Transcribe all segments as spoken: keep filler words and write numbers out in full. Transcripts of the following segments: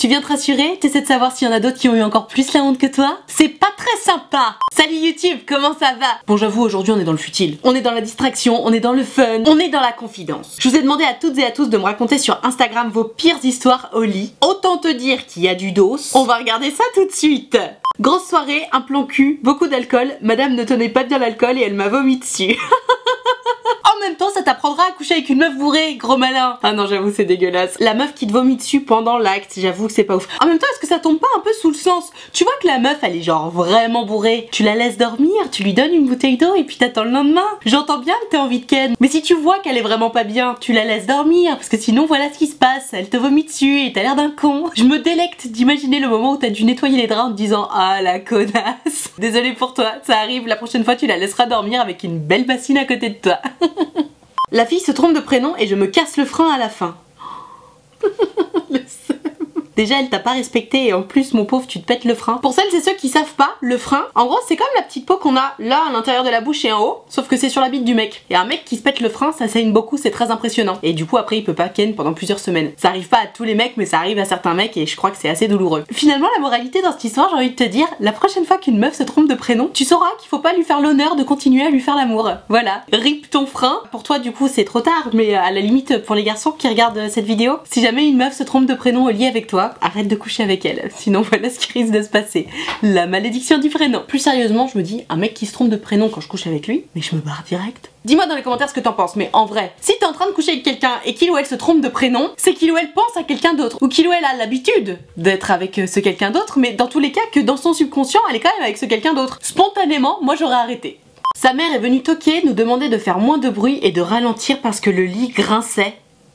Tu viens te rassurer? T'essaies de savoir s'il y en a d'autres qui ont eu encore plus la honte que toi? C'est pas très sympa. Salut YouTube, comment ça va? Bon, j'avoue, aujourd'hui on est dans le futile. On est dans la distraction, on est dans le fun, on est dans la confidence. Je vous ai demandé à toutes et à tous de me raconter sur Instagram vos pires histoires au lit. Autant te dire qu'il y a du dos. On va regarder ça tout de suite. Grosse soirée, un plan cul, beaucoup d'alcool. Madame ne tenait pas bien l'alcool et elle m'a vomi dessus. En même temps, ça t'apprendra à coucher avec une meuf bourrée, gros malin. Ah non, j'avoue, c'est dégueulasse. La meuf qui te vomit dessus pendant l'acte, j'avoue que c'est pas ouf. En même temps, est-ce que ça tombe pas un peu sous le sens? Tu vois que la meuf, elle est genre vraiment bourrée. Tu la laisses dormir, tu lui donnes une bouteille d'eau et puis t'attends le lendemain. J'entends bien que t'as envie de ken. Mais si tu vois qu'elle est vraiment pas bien, tu la laisses dormir. Parce que sinon, voilà ce qui se passe. Elle te vomit dessus et t'as l'air d'un con. Je me délecte d'imaginer le moment où t'as dû nettoyer les draps en te disant « Ah, la connasse !» Désolée pour toi, ça arrive. La prochaine fois, tu la laisseras dormir avec une belle bassine à côté de toi. La fille se trompe de prénom et je me casse le frein à la fin. Le seum. Déjà elle t'a pas respecté et en plus mon pauvre tu te pètes le frein. Pour celles et ceux qui savent pas, le frein, en gros c'est comme la petite peau qu'on a là à l'intérieur de la bouche et en haut, sauf que c'est sur la bite du mec. Et un mec qui se pète le frein, ça saigne beaucoup, c'est très impressionnant. Et du coup après il peut pas ken pendant plusieurs semaines. Ça arrive pas à tous les mecs mais ça arrive à certains mecs et je crois que c'est assez douloureux. Finalement la moralité dans cette histoire, j'ai envie de te dire, la prochaine fois qu'une meuf se trompe de prénom, tu sauras qu'il faut pas lui faire l'honneur de continuer à lui faire l'amour. Voilà, rip ton frein. Pour toi du coup c'est trop tard, mais à la limite pour les garçons qui regardent cette vidéo, si jamais une meuf se trompe de prénom au lit avec toi, arrête de coucher avec elle, sinon voilà ce qui risque de se passer. La malédiction du prénom. Plus sérieusement, je me dis, un mec qui se trompe de prénom quand je couche avec lui, mais je me barre direct. Dis-moi dans les commentaires ce que t'en penses, mais en vrai, si t'es en train de coucher avec quelqu'un et qu'il ou elle se trompe de prénom, c'est qu'il ou elle pense à quelqu'un d'autre, ou qu'il ou elle a l'habitude d'être avec ce quelqu'un d'autre, mais dans tous les cas que dans son subconscient, elle est quand même avec ce quelqu'un d'autre. Spontanément, moi j'aurais arrêté. Sa mère est venue toquer, nous demander de faire moins de bruit et de ralentir parce que le lit grinçait.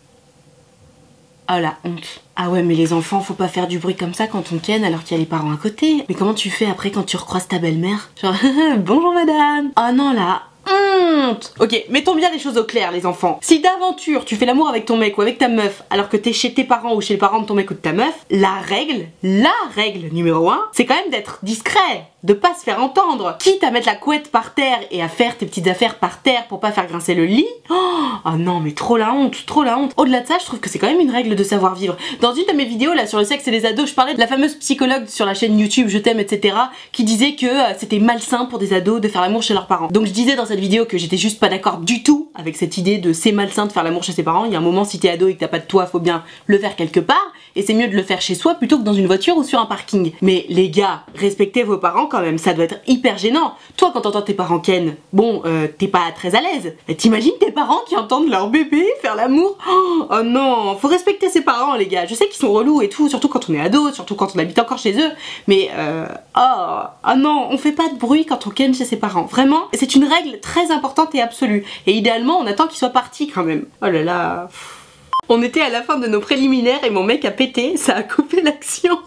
Oh la honte. Ah ouais mais les enfants faut pas faire du bruit comme ça quand on ken alors qu'il y a les parents à côté. Mais comment tu fais après quand tu recroises ta belle-mère? Genre bonjour madame. Oh non la honte. Ok, mettons bien les choses au clair les enfants. Si d'aventure tu fais l'amour avec ton mec ou avec ta meuf alors que t'es chez tes parents ou chez les parents de ton mec ou de ta meuf, la règle, la règle numéro un, c'est quand même d'être discret, de pas se faire entendre. Quitte à mettre la couette par terre et à faire tes petites affaires par terre pour pas faire grincer le lit. Oh, oh non mais trop la honte, trop la honte. Au-delà de ça, je trouve que c'est quand même une règle de savoir vivre. Dans une de mes vidéos là sur le sexe et les ados, je parlais de la fameuse psychologue sur la chaîne YouTube Je t'aime et cetera qui disait que euh, c'était malsain pour des ados de faire l'amour chez leurs parents. Donc je disais dans cette vidéo que j'étais juste pas d'accord du tout avec cette idée de c'est malsain de faire l'amour chez ses parents. Il y a un moment si t'es ado et que t'as pas de toit, faut bien le faire quelque part. Et c'est mieux de le faire chez soi plutôt que dans une voiture ou sur un parking. Mais les gars, respectez vos parents quand même, ça doit être hyper gênant. Toi quand t'entends tes parents ken, bon, euh, t'es pas très à l'aise. T'imagines tes parents qui entendent leur bébé faire l'amour? Oh, oh non, faut respecter ses parents les gars. Je sais qu'ils sont relous et tout, surtout quand on est ado, surtout quand on habite encore chez eux. Mais euh, oh, oh non, on fait pas de bruit quand on ken chez ses parents. Vraiment, c'est une règle très importante et absolue. Et idéalement, on attend qu'ils soient partis quand même. Oh là là. On était à la fin de nos préliminaires et mon mec a pété, ça a coupé l'action.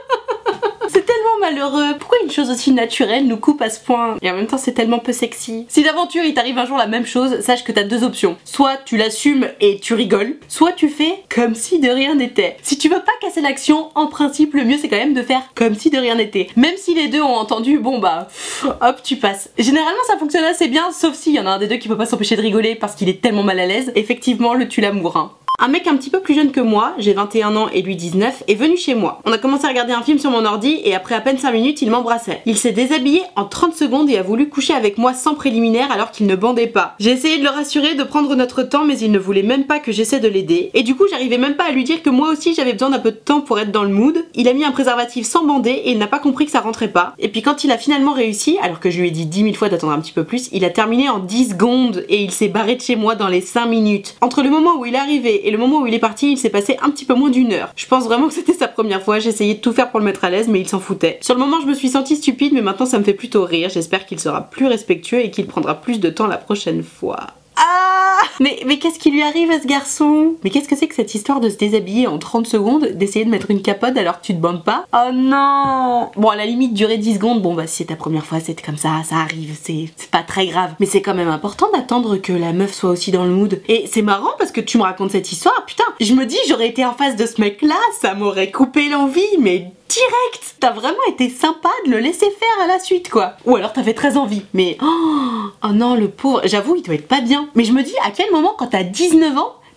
C'est tellement malheureux. Pourquoi une chose aussi naturelle nous coupe à ce point? Et en même temps c'est tellement peu sexy. Si d'aventure il t'arrive un jour la même chose, sache que t'as deux options. Soit tu l'assumes et tu rigoles, soit tu fais comme si de rien n'était. Si tu veux pas casser l'action, en principe le mieux c'est quand même de faire comme si de rien n'était. Même si les deux ont entendu, bon bah hop tu passes. Généralement ça fonctionne assez bien, sauf s'il y en a un des deux qui peut pas s'empêcher de rigoler parce qu'il est tellement mal à l'aise. Effectivement le tue l'amour hein. Un mec un petit peu plus jeune que moi, j'ai vingt et un ans et lui dix-neuf, est venu chez moi. On a commencé à regarder un film sur mon ordi et après à peine cinq minutes, il m'embrassait. Il s'est déshabillé en trente secondes et a voulu coucher avec moi sans préliminaire alors qu'il ne bandait pas. J'ai essayé de le rassurer, de prendre notre temps, mais il ne voulait même pas que j'essaie de l'aider. Et du coup, j'arrivais même pas à lui dire que moi aussi j'avais besoin d'un peu de temps pour être dans le mood. Il a mis un préservatif sans bander et il n'a pas compris que ça rentrait pas. Et puis quand il a finalement réussi, alors que je lui ai dit dix mille fois d'attendre un petit peu plus, il a terminé en dix secondes et il s'est barré de chez moi dans les cinq minutes. Entre le moment où il est arrivé et le moment où il est parti, il s'est passé un petit peu moins d'une heure. Je pense vraiment que c'était sa première fois, j'ai essayé de tout faire pour le mettre à l'aise mais il s'en foutait. Sur le moment je me suis sentie stupide mais maintenant ça me fait plutôt rire, j'espère qu'il sera plus respectueux et qu'il prendra plus de temps la prochaine fois. Ah Mais, mais qu'est-ce qui lui arrive à ce garçon? Mais qu'est-ce que c'est que cette histoire de se déshabiller en trente secondes, d'essayer de mettre une capote alors que tu te bandes pas? Oh non. Bon à la limite durer dix secondes, bon bah si c'est ta première fois c'était comme ça, ça arrive, c'est pas très grave. Mais c'est quand même important d'attendre que la meuf soit aussi dans le mood. Et c'est marrant parce que tu me racontes cette histoire, putain, je me dis j'aurais été en face de ce mec là, ça m'aurait coupé l'envie, mais direct. T'as vraiment été sympa de le laisser faire à la suite quoi. Ou alors t'avais très envie, mais oh, oh non le pauvre, j'avoue il doit être pas bien. Mais je me dis à quel moment quand t'as dix-neuf ans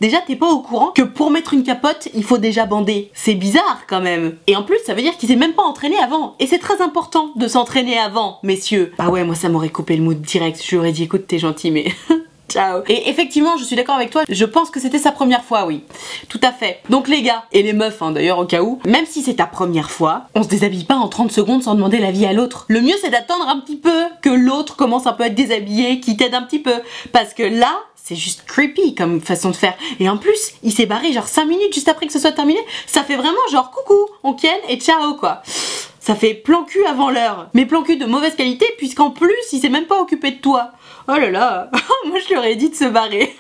Déjà, t'es pas au courant que pour mettre une capote, il faut déjà bander. C'est bizarre quand même. Et en plus, ça veut dire qu'il s'est même pas entraîné avant. Et c'est très important de s'entraîner avant, messieurs. Bah ouais, moi ça m'aurait coupé le mood direct. Je lui aurais dit, écoute, t'es gentil, mais... Ciao. Et effectivement, je suis d'accord avec toi, je pense que c'était sa première fois, oui. Tout à fait. Donc les gars, et les meufs hein, d'ailleurs au cas où, même si c'est ta première fois, on se déshabille pas en trente secondes sans demander l'avis à l'autre. Le mieux c'est d'attendre un petit peu que l'autre commence un peu à être déshabillé, qu'il t'aide un petit peu. Parce que là, c'est juste creepy comme façon de faire. Et en plus, il s'est barré genre cinq minutes juste après que ce soit terminé. Ça fait vraiment genre coucou, on ken et ciao quoi. Ça fait plan cul avant l'heure. Mais plan cul de mauvaise qualité puisqu'en plus, il s'est même pas occupé de toi. Oh là là, moi je lui aurais dit de se barrer.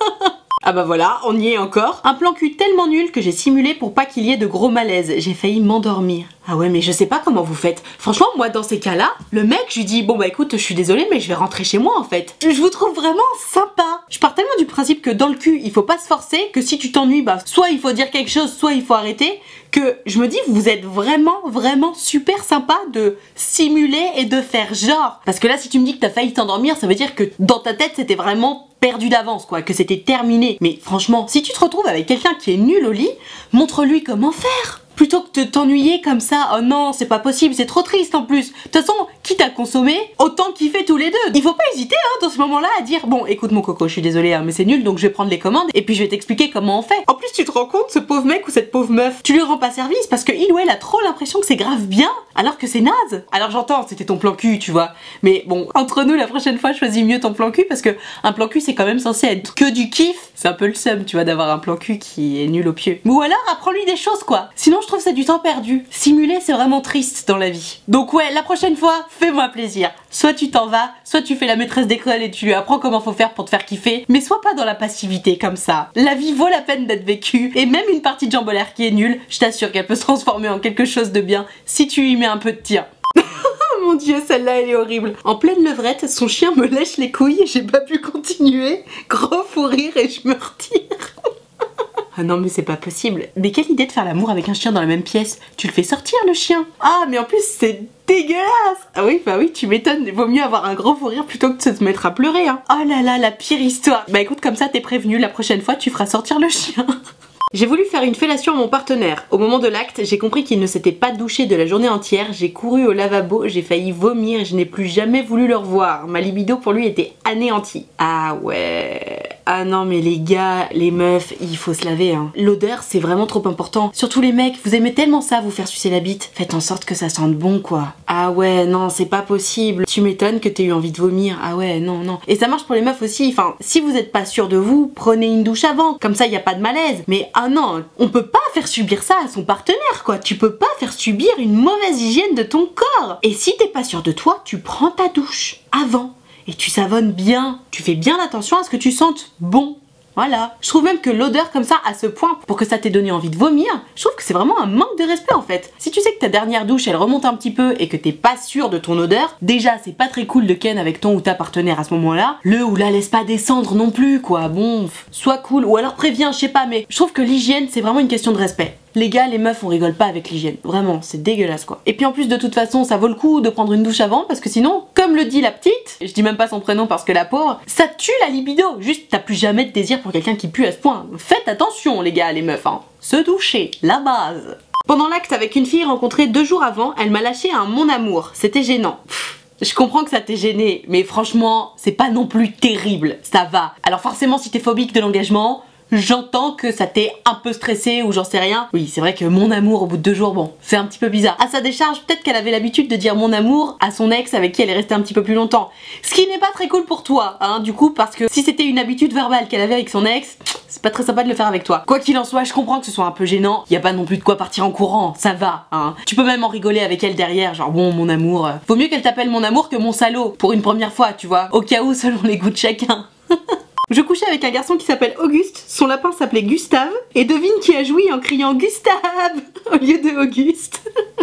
Ah bah voilà, on y est encore. Un plan cul tellement nul que j'ai simulé pour pas qu'il y ait de gros malaise. J'ai failli m'endormir. Ah ouais, mais je sais pas comment vous faites. Franchement, moi dans ces cas-là, le mec, je lui dis bon bah écoute, je suis désolée mais je vais rentrer chez moi en fait. Je vous trouve vraiment sympa. Je pars tellement du principe que dans le cul, il faut pas se forcer, que si tu t'ennuies, bah soit il faut dire quelque chose, soit il faut arrêter, que je me dis vous êtes vraiment vraiment super sympa de simuler et de faire genre. Parce que là, si tu me dis que t'as failli t'endormir, ça veut dire que dans ta tête, c'était vraiment perdu d'avance quoi, que c'était terminé. Mais franchement, si tu te retrouves avec quelqu'un qui est nul au lit, montre-lui comment faire. Plutôt que de t'ennuyer comme ça, oh non, c'est pas possible, c'est trop triste en plus. De toute façon, quitte à consommer, autant kiffer tous les deux. Il faut pas hésiter hein, dans ce moment-là à dire bon, écoute mon coco, je suis désolée, hein, mais c'est nul, donc je vais prendre les commandes et puis je vais t'expliquer comment on fait. En plus, tu te rends compte, ce pauvre mec ou cette pauvre meuf, tu lui rends pas service parce que il ou elle a trop l'impression que c'est grave bien, alors que c'est naze. Alors j'entends, c'était ton plan cul, tu vois. Mais bon, entre nous, la prochaine fois, choisis mieux ton plan cul parce que un plan cul, c'est quand même censé être que du kiff. C'est un peu le seum, tu vois, d'avoir un plan cul qui est nul au pied. Ou alors, apprends-lui des choses, quoi. Sinon, je trouve que c'est du temps perdu. Simuler, c'est vraiment triste dans la vie. Donc ouais, la prochaine fois, fais-moi plaisir. Soit tu t'en vas, soit tu fais la maîtresse d'école et tu lui apprends comment faut faire pour te faire kiffer, mais sois pas dans la passivité comme ça. La vie vaut la peine d'être vécue, et même une partie de jambolaire qui est nulle, je t'assure qu'elle peut se transformer en quelque chose de bien si tu y mets un peu de tien. Oh mon dieu, celle-là elle est horrible. En pleine levrette, son chien me lèche les couilles, j'ai pas pu continuer. Gros fou rire et je me retire. Ah non mais c'est pas possible. Mais quelle idée de faire l'amour avec un chien dans la même pièce. Tu le fais sortir le chien. Ah mais en plus c'est dégueulasse. Ah oui bah oui tu m'étonnes. Vaut mieux avoir un gros fou rire plutôt que de se mettre à pleurer hein. Oh là là la pire histoire. Bah écoute comme ça t'es prévenu, la prochaine fois tu feras sortir le chien. J'ai voulu faire une fellation à mon partenaire. Au moment de l'acte, j'ai compris qu'il ne s'était pas douché de la journée entière. J'ai couru au lavabo, j'ai failli vomir et je n'ai plus jamais voulu le revoir. Ma libido pour lui était anéantie. Ah ouais... Ah non mais les gars, les meufs, il faut se laver hein. L'odeur c'est vraiment trop important. Surtout les mecs, vous aimez tellement ça, vous faire sucer la bite. Faites en sorte que ça sente bon quoi. Ah ouais, non c'est pas possible. Tu m'étonnes que t'aies eu envie de vomir. Ah ouais, non, non. Et ça marche pour les meufs aussi. Enfin, si vous êtes pas sûr de vous, prenez une douche avant. Comme ça y a pas de malaise. Mais ah non, on peut pas faire subir ça à son partenaire quoi. Tu peux pas faire subir une mauvaise hygiène de ton corps. Et si t'es pas sûr de toi, tu prends ta douche avant. Et tu savonnes bien, tu fais bien attention à ce que tu sentes bon. Voilà. Je trouve même que l'odeur comme ça, à ce point, pour que ça t'ait donné envie de vomir, je trouve que c'est vraiment un manque de respect en fait. Si tu sais que ta dernière douche, elle remonte un petit peu et que t'es pas sûr de ton odeur, déjà c'est pas très cool de ken avec ton ou ta partenaire à ce moment-là. Le ou la laisse pas descendre non plus quoi, bon, sois cool. Ou alors préviens, je sais pas, mais je trouve que l'hygiène c'est vraiment une question de respect. Les gars, les meufs, on rigole pas avec l'hygiène. Vraiment, c'est dégueulasse quoi. Et puis en plus, de toute façon, ça vaut le coup de prendre une douche avant parce que sinon, comme le dit la petite, je dis même pas son prénom parce que la pauvre, ça tue la libido. Juste, t'as plus jamais de désir pour quelqu'un qui pue à ce point. Faites attention, les gars, les meufs, hein. Se doucher, la base. Pendant l'acte avec une fille rencontrée deux jours avant, elle m'a lâché un mon amour. C'était gênant. Pff. Je comprends que ça t'ait gêné, mais franchement, c'est pas non plus terrible. Ça va. Alors forcément, si t'es phobique de l'engagement, j'entends que ça t'est un peu stressé ou j'en sais rien. Oui, c'est vrai que mon amour au bout de deux jours, bon, c'est un petit peu bizarre. À sa décharge, peut-être qu'elle avait l'habitude de dire mon amour à son ex avec qui elle est restée un petit peu plus longtemps. Ce qui n'est pas très cool pour toi, hein, du coup, parce que si c'était une habitude verbale qu'elle avait avec son ex, c'est pas très sympa de le faire avec toi. Quoi qu'il en soit, je comprends que ce soit un peu gênant. Y a pas non plus de quoi partir en courant, ça va, hein. Tu peux même en rigoler avec elle derrière, genre bon, mon amour. Euh, vaut mieux qu'elle t'appelle mon amour que mon salaud, pour une première fois, tu vois. Au cas où, selon les goûts de chacun. Je couchais avec un garçon qui s'appelle Auguste, son lapin s'appelait Gustave, et devine qui a joui en criant Gustave au lieu de Auguste.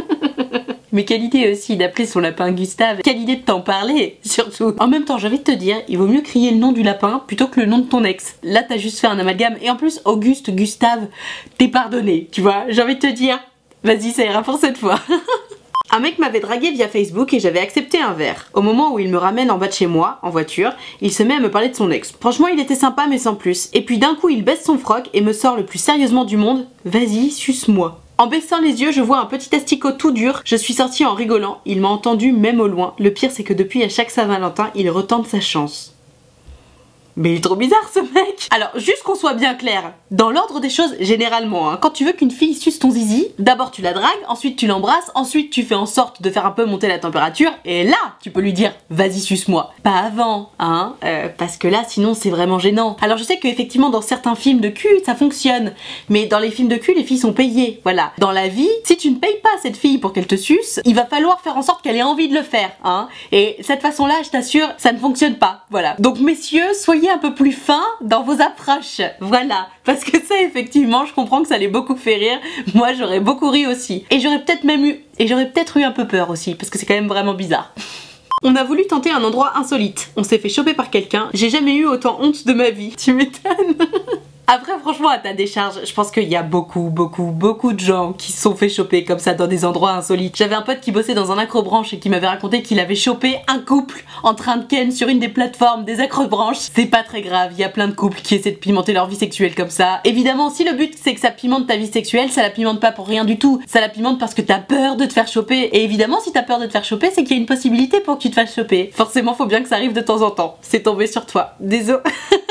Mais quelle idée aussi d'appeler son lapin Gustave, quelle idée de t'en parler, surtout. En même temps, j'ai envie de te dire, il vaut mieux crier le nom du lapin plutôt que le nom de ton ex. Là, t'as juste fait un amalgame, et en plus, Auguste, Gustave, t'es pardonné, tu vois. J'ai envie de te dire, vas-y, ça ira pour cette fois. Un mec m'avait dragué via Facebook et j'avais accepté un verre. Au moment où il me ramène en bas de chez moi, en voiture, il se met à me parler de son ex. Franchement, il était sympa mais sans plus. Et puis d'un coup, il baisse son froc et me sort le plus sérieusement du monde, vas-y, suce-moi. En baissant les yeux, je vois un petit asticot tout dur. Je suis sortie en rigolant. Il m'a entendu même au loin. Le pire, c'est que depuis à chaque Saint-Valentin, il retente sa chance. Mais il est trop bizarre ce mec. Alors juste qu'on soit bien clair, dans l'ordre des choses généralement, hein, quand tu veux qu'une fille suce ton zizi, d'abord tu la dragues, ensuite tu l'embrasses, ensuite tu fais en sorte de faire un peu monter la température, et là tu peux lui dire vas-y suce-moi. Pas avant, hein, euh, parce que là sinon c'est vraiment gênant. Alors je sais qu'effectivement dans certains films de cul ça fonctionne, mais dans les films de cul les filles sont payées, voilà. Dans la vie, si tu ne payes pas cette fille pour qu'elle te suce, il va falloir faire en sorte qu'elle ait envie de le faire, hein. Et cette façon-là, je t'assure, ça ne fonctionne pas, voilà. Donc messieurs, soyez un peu plus fin dans vos approches, voilà, parce que ça effectivement je comprends que ça allait beaucoup fait rire, moi j'aurais beaucoup ri aussi, et j'aurais peut-être même eu, et j'aurais peut-être eu un peu peur aussi, parce que c'est quand même vraiment bizarre. On a voulu tenter un endroit insolite, on s'est fait choper par quelqu'un, j'ai jamais eu autant honte de ma vie, tu m'étonnes. Après franchement à ta décharge, je pense qu'il y a beaucoup beaucoup beaucoup de gens qui se sont fait choper comme ça dans des endroits insolites. J'avais un pote qui bossait dans un accrobranche et qui m'avait raconté qu'il avait chopé un couple en train de ken sur une des plateformes des accrobranches. C'est pas très grave, il y a plein de couples qui essaient de pimenter leur vie sexuelle comme ça. Évidemment si le but c'est que ça pimente ta vie sexuelle, ça la pimente pas pour rien du tout. Ça la pimente parce que t'as peur de te faire choper. Et évidemment si t'as peur de te faire choper, c'est qu'il y a une possibilité pour que tu te fasses choper. Forcément faut bien que ça arrive de temps en temps. C'est tombé sur toi, désolé.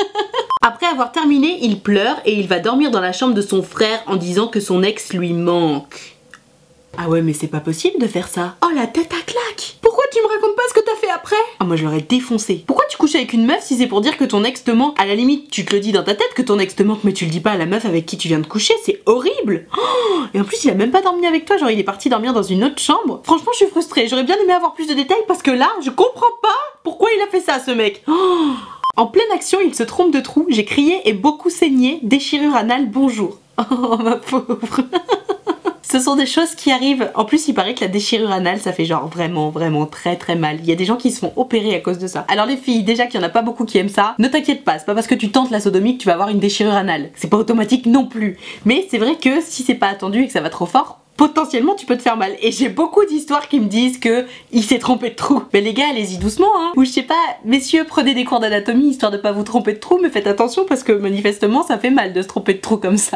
Après avoir terminé, il pleure et il va dormir dans la chambre de son frère en disant que son ex lui manque. Ah ouais mais c'est pas possible de faire ça. Oh la tête à claque. Pourquoi tu me racontes pas ce que t'as fait après? Ah moi je l'aurais défoncé. Pourquoi tu couches avec une meuf si c'est pour dire que ton ex te manque? À la limite tu te le dis dans ta tête que ton ex te manque mais tu le dis pas à la meuf avec qui tu viens de coucher, c'est horrible. Oh, et en plus il a même pas dormi avec toi, genre il est parti dormir dans une autre chambre. Franchement je suis frustrée, j'aurais bien aimé avoir plus de détails parce que là je comprends pas pourquoi il a fait ça ce mec. Oh. En pleine action, il se trompe de trou, j'ai crié et beaucoup saigné, déchirure anale, bonjour. Oh ma pauvre. Ce sont des choses qui arrivent. En plus, il paraît que la déchirure anale, ça fait genre vraiment, vraiment très très mal. Il y a des gens qui se font opérer à cause de ça. Alors les filles, déjà qu'il y en a pas beaucoup qui aiment ça, ne t'inquiète pas, c'est pas parce que tu tentes la sodomie que tu vas avoir une déchirure anale. C'est pas automatique non plus. Mais c'est vrai que si c'est pas attendu et que ça va trop fort, potentiellement tu peux te faire mal. Et j'ai beaucoup d'histoires qui me disent que il s'est trompé de trou. Mais les gars, allez-y doucement hein. Ou je sais pas, messieurs, prenez des cours d'anatomie histoire de pas vous tromper de trou, mais faites attention parce que manifestement ça fait mal de se tromper de trou comme ça.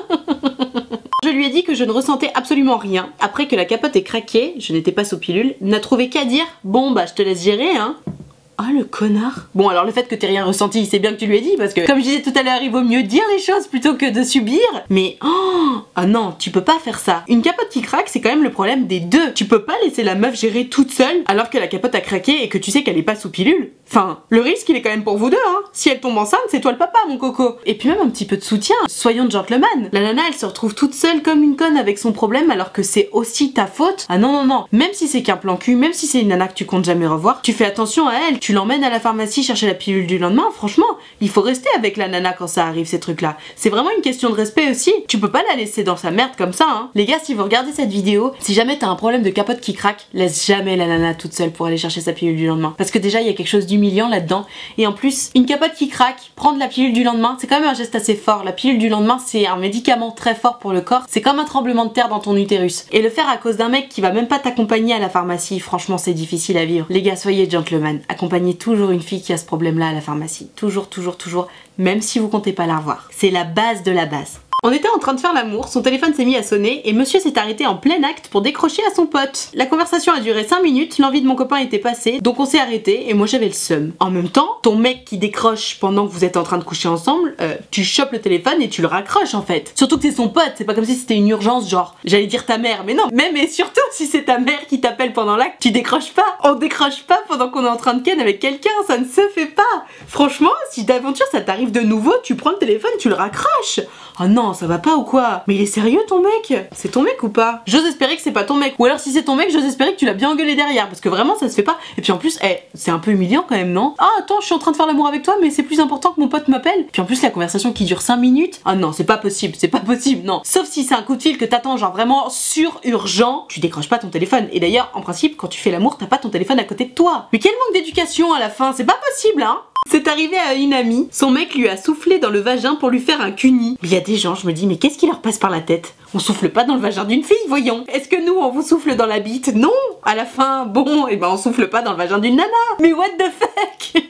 Je lui ai dit que je ne ressentais absolument rien. Après que la capote ait craqué, je n'étais pas sous pilule, n'a trouvé qu'à dire bon bah je te laisse gérer hein. Ah le connard. Bon alors le fait que t'aies rien ressenti, c'est bien que tu lui aies dit parce que comme je disais tout à l'heure, il vaut mieux dire les choses plutôt que de subir. Mais oh ah non, tu peux pas faire ça. Une capote qui craque, c'est quand même le problème des deux. Tu peux pas laisser la meuf gérer toute seule alors que la capote a craqué et que tu sais qu'elle est pas sous pilule. Enfin, le risque il est quand même pour vous deux hein. Si elle tombe enceinte, c'est toi le papa mon coco. Et puis même un petit peu de soutien. Soyons gentlemen. La nana elle se retrouve toute seule comme une conne avec son problème alors que c'est aussi ta faute. Ah non non non. Même si c'est qu'un plan cul, même si c'est une nana que tu comptes jamais revoir, tu fais attention à elle. Tu l'emmènes à la pharmacie chercher la pilule du lendemain, franchement, il faut rester avec la nana quand ça arrive ces trucs là. C'est vraiment une question de respect aussi. Tu peux pas la laisser dans sa merde comme ça hein. Les gars, si vous regardez cette vidéo, si jamais t'as un problème de capote qui craque, laisse jamais la nana toute seule pour aller chercher sa pilule du lendemain. Parce que déjà il y a quelque chose d'humiliant là-dedans. Et en plus, une capote qui craque, prendre la pilule du lendemain, c'est quand même un geste assez fort. La pilule du lendemain c'est un médicament très fort pour le corps. C'est comme un tremblement de terre dans ton utérus. Et le faire à cause d'un mec qui va même pas t'accompagner à la pharmacie, franchement c'est difficile à vivre. Les gars, soyez gentlemen. Accompagnez toujours une fille qui a ce problème-là à la pharmacie. Toujours, toujours, toujours, même si vous comptez pas la revoir. C'est la base de la base. On était en train de faire l'amour, son téléphone s'est mis à sonner et monsieur s'est arrêté en plein acte pour décrocher à son pote. La conversation a duré cinq minutes, l'envie de mon copain était passée, donc on s'est arrêté et moi j'avais le seum. En même temps, ton mec qui décroche pendant que vous êtes en train de coucher ensemble, euh, tu chopes le téléphone et tu le raccroches en fait. Surtout que c'est son pote, c'est pas comme si c'était une urgence genre, j'allais dire ta mère, mais non, même et surtout si c'est ta mère qui t'appelle pendant l'acte, tu décroches pas. On décroche pas pendant qu'on est en train de ken avec quelqu'un, ça ne se fait pas. Franchement, si d'aventure ça t'arrive de nouveau, tu prends le téléphone, tu le raccroches. Oh non, ça va pas ou quoi? Mais il est sérieux ton mec? C'est ton mec ou pas? J'ose espérer que c'est pas ton mec. Ou alors si c'est ton mec, j'ose espérer que tu l'as bien engueulé derrière. Parce que vraiment ça se fait pas. Et puis en plus, eh, c'est un peu humiliant quand même, non? Ah attends, je suis en train de faire l'amour avec toi, mais c'est plus important que mon pote m'appelle. Puis en plus la conversation qui dure cinq minutes. Ah non, c'est pas possible, c'est pas possible, non. Sauf si c'est un coup de fil que t'attends genre vraiment sur urgent, tu décroches pas ton téléphone. Et d'ailleurs, en principe, quand tu fais l'amour, t'as pas ton téléphone à côté de toi. Mais quel manque d'éducation à la fin, c'est pas possible hein. C'est arrivé à une amie, son mec lui a soufflé dans le vagin pour lui faire un cuni. Mais il y a des gens, je me dis, mais qu'est-ce qui leur passe par la tête? On souffle pas dans le vagin d'une fille, voyons. Est-ce que nous, on vous souffle dans la bite? Non. À la fin, bon, et ben on souffle pas dans le vagin d'une nana. Mais what the fuck?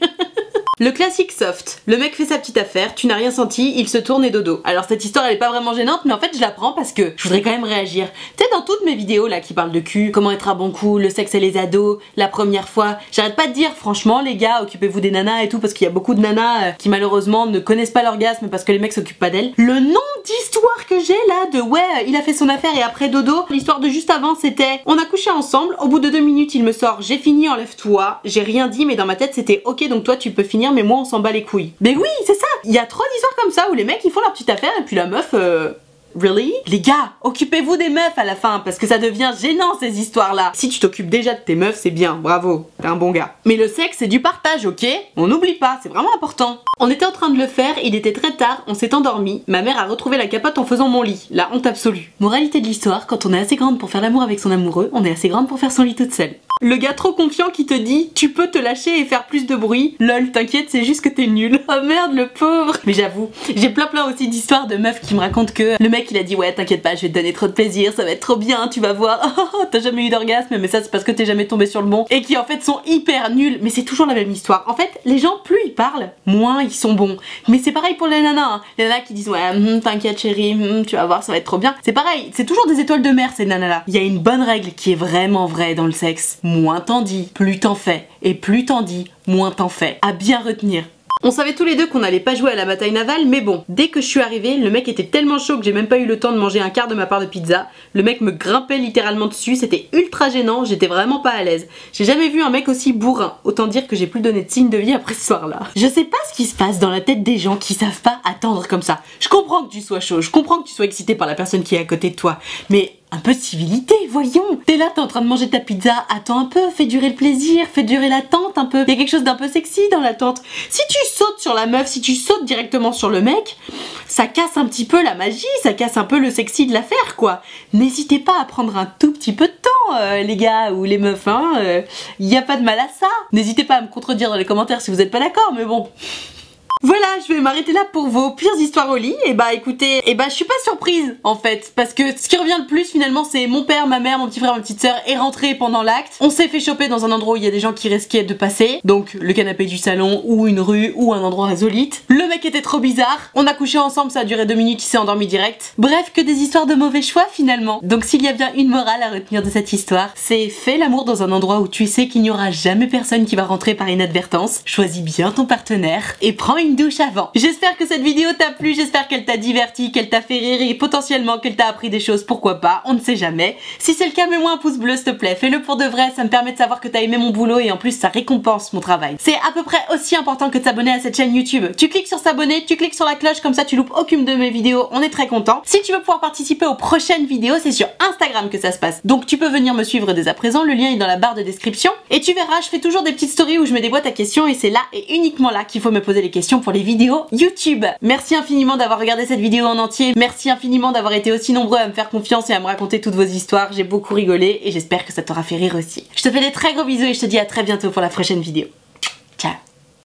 Le classique soft. Le mec fait sa petite affaire, tu n'as rien senti, il se tourne et dodo. Alors cette histoire elle est pas vraiment gênante, mais en fait je la prends parce que je voudrais quand même réagir. Tu sais, dans toutes mes vidéos là qui parlent de cul, comment être un bon coup, le sexe et les ados, la première fois, j'arrête pas de dire franchement les gars, occupez-vous des nanas et tout, parce qu'il y a beaucoup de nanas euh, qui malheureusement ne connaissent pas l'orgasme parce que les mecs s'occupent pas d'elles. Le nom d'histoire que j'ai là de ouais, il a fait son affaire et après dodo, l'histoire de juste avant c'était on a couché ensemble, au bout de deux minutes il me sort j'ai fini, enlève-toi. J'ai rien dit mais dans ma tête c'était ok donc toi tu peux finir mais moi on s'en bat les couilles. Mais oui, c'est ça. Il y a trop d'histoires comme ça où les mecs ils font leur petite affaire et puis la meuf euh... Really? Les gars, occupez-vous des meufs à la fin parce que ça devient gênant ces histoires-là. Si tu t'occupes déjà de tes meufs, c'est bien, bravo, t'es un bon gars. Mais le sexe, c'est du partage, ok? On n'oublie pas, c'est vraiment important. On était en train de le faire, il était très tard, on s'est endormi. Ma mère a retrouvé la capote en faisant mon lit. La honte absolue. Moralité de l'histoire, quand on est assez grande pour faire l'amour avec son amoureux, on est assez grande pour faire son lit toute seule. Le gars trop confiant qui te dit tu peux te lâcher et faire plus de bruit. Lol, t'inquiète, c'est juste que t'es nul. Oh merde, le pauvre. Mais j'avoue, j'ai plein plein aussi d'histoires de meufs qui me racontent que le mec il a dit ouais t'inquiète pas, je vais te donner trop de plaisir, ça va être trop bien, tu vas voir. Oh, t'as jamais eu d'orgasme, mais ça c'est parce que t'es jamais tombé sur le bon. Et qui en fait sont hyper nuls. Mais c'est toujours la même histoire. En fait, les gens plus ils parlent, moins ils sont bons. Mais c'est pareil pour les nanas. Hein. Les nanas qui disent ouais mm, t'inquiète chérie, mm, tu vas voir, ça va être trop bien. C'est pareil, c'est toujours des étoiles de mer ces nanas là. Il y a une bonne règle qui est vraiment vraie dans le sexe. Moins t'en dis, plus t'en fais. Et plus t'en dis, moins t'en fais. À bien retenir. On savait tous les deux qu'on n'allait pas jouer à la bataille navale, mais bon, dès que je suis arrivée, le mec était tellement chaud que j'ai même pas eu le temps de manger un quart de ma part de pizza. Le mec me grimpait littéralement dessus, c'était ultra gênant, j'étais vraiment pas à l'aise. J'ai jamais vu un mec aussi bourrin, autant dire que j'ai plus donné de signe de vie après ce soir-là. Je sais pas ce qui se passe dans la tête des gens qui savent pas attendre comme ça. Je comprends que tu sois chaud, je comprends que tu sois excité par la personne qui est à côté de toi, mais un peu de civilité, voyons. T'es là, t'es en train de manger ta pizza, attends un peu, fais durer le plaisir, fais durer l'attente un peu. Il y a quelque chose d'un peu sexy dans l'attente. Si tu sautes sur la meuf, si tu sautes directement sur le mec, ça casse un petit peu la magie, ça casse un peu le sexy de l'affaire, quoi. N'hésitez pas à prendre un tout petit peu de temps, euh, les gars ou les meufs, hein. Il euh, y a pas de mal à ça. N'hésitez pas à me contredire dans les commentaires si vous êtes pas d'accord, mais bon... Voilà, je vais m'arrêter là pour vos pires histoires au lit. Et bah écoutez, et bah je suis pas surprise en fait, parce que ce qui revient le plus finalement c'est mon père, ma mère, mon petit frère, ma petite sœur est rentré pendant l'acte. On s'est fait choper dans un endroit où il y a des gens qui risquaient de passer, donc le canapé du salon ou une rue ou un endroit insolite. Le mec était trop bizarre, on a couché ensemble, ça a duré deux minutes, il s'est endormi direct. Bref, que des histoires de mauvais choix finalement. Donc s'il y a bien une morale à retenir de cette histoire, c'est fais l'amour dans un endroit où tu sais qu'il n'y aura jamais personne qui va rentrer par inadvertance. Choisis bien ton partenaire et prends une douche avant. J'espère que cette vidéo t'a plu, j'espère qu'elle t'a diverti, qu'elle t'a fait rire et potentiellement qu'elle t'a appris des choses, pourquoi pas, on ne sait jamais. Si c'est le cas, mets-moi un pouce bleu s'il te plaît, fais-le pour de vrai, ça me permet de savoir que t'as aimé mon boulot et en plus ça récompense mon travail. C'est à peu près aussi important que de s'abonner à cette chaîne YouTube. Tu cliques sur s'abonner, tu cliques sur la cloche, comme ça tu loupes aucune de mes vidéos, on est très content. Si tu veux pouvoir participer aux prochaines vidéos, c'est sur Instagram que ça se passe. Donc tu peux venir me suivre dès à présent, le lien est dans la barre de description. Et tu verras, je fais toujours des petites stories où je mets des boîtes à questions et c'est là et uniquement là qu'il faut me poser les questions pour les vidéos YouTube. Merci infiniment d'avoir regardé cette vidéo en entier. Merci infiniment d'avoir été aussi nombreux à me faire confiance et à me raconter toutes vos histoires. J'ai beaucoup rigolé et j'espère que ça t'aura fait rire aussi. Je te fais des très gros bisous et je te dis à très bientôt pour la prochaine vidéo. Ciao.